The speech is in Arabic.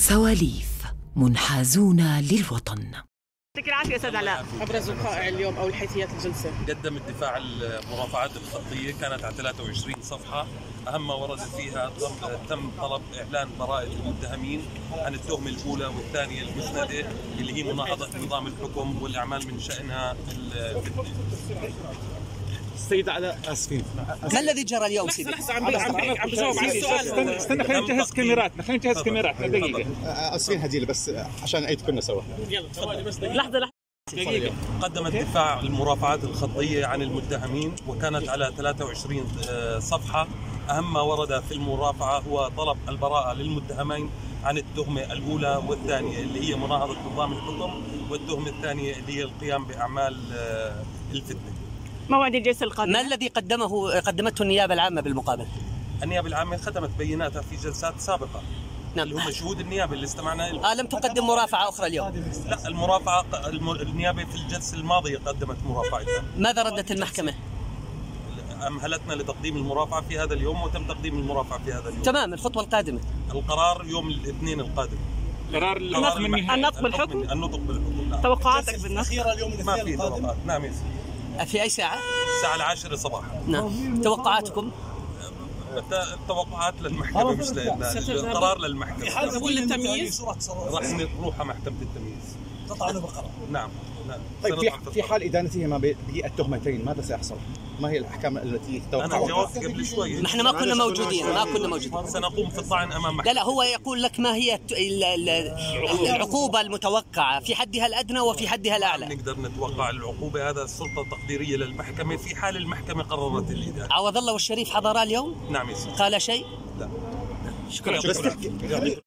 سواليف منحازون للوطن. يعطيك العافية أستاذ علاء. أبرز وقائع اليوم أو الحيثيات الجلسة. قدم الدفاع المرافعات الخطية كانت على 23 صفحة، أهم ما ورد فيها تم طلب إعلان براءة المتهمين عن التهمة الأولى والثانية المسندة اللي هي مناهضة نظام الحكم والأعمال من شأنها السيد علاء اسفين. ما الذي جرى اليوم سيدي؟ عم بجاوب على السؤال. استنى خلينا نجهز كاميراتنا دقيقة. اسفين هديله بس عشان نعيد كلنا سوا. يلا تفضل بس لحظة دقيقة. قدم الدفاع المرافعات الخطية عن المتهمين وكانت على 23 صفحة، أهم ما ورد في المرافعة هو طلب البراءة للمتهمين عن التهمة الأولى والثانية اللي هي مناهضة نظام الحكم، والتهمة الثانية اللي هي القيام بأعمال الفتنة. موعد الجلسة القادمة. ما الذي قدمته النيابة العامة بالمقابل؟ النيابة العامة ختمت بيناتها في جلسات سابقة. نعم. اللي هم شهود النيابة اللي استمعنا لهم. لم تقدم مرافعة أخرى اليوم؟ لا، المرافعة النيابة في الجلسة الماضية قدمت مرافعتها. ماذا ردت المحكمة؟ أمهلتنا لتقديم المرافعة في هذا اليوم وتم تقديم المرافعة في هذا اليوم. تمام. الخطوة القادمة؟ القرار يوم الاثنين القادم. النطق بالحكم. النطق بالحكم. نعم. توقعاتك بالنطق؟ ما في توقعات. نعم يا سيدي. في أي ساعة؟ الساعة 10 صباحا. نعم. توقعاتكم؟ التوقعات للمحكمة مش لنا، القرار للمحكمة. في حال قبول التمييز راح نروح على محكمة التمييز. تطعنوا بقرار. نعم. طيب في حال ادانتهما بالتهمتين ماذا سيحصل؟ ما هي الاحكام التي تتوقعها؟ انا جاوبت قبل شوي. نحن ما كنا موجودين. سنقوم في الطعن امام محكمة. لا هو يقول لك ما هي العقوبة المتوقعة في حدها الأدنى وفي حدها الأعلى. نقدر نتوقع العقوبة، هذا السلطة التقديرية للمحكمة في حال المحكمة قررت الإدانة. عوض الله والشريف حضرا اليوم؟ نعم يا سيدي. قال شيء؟ لا. شكرا.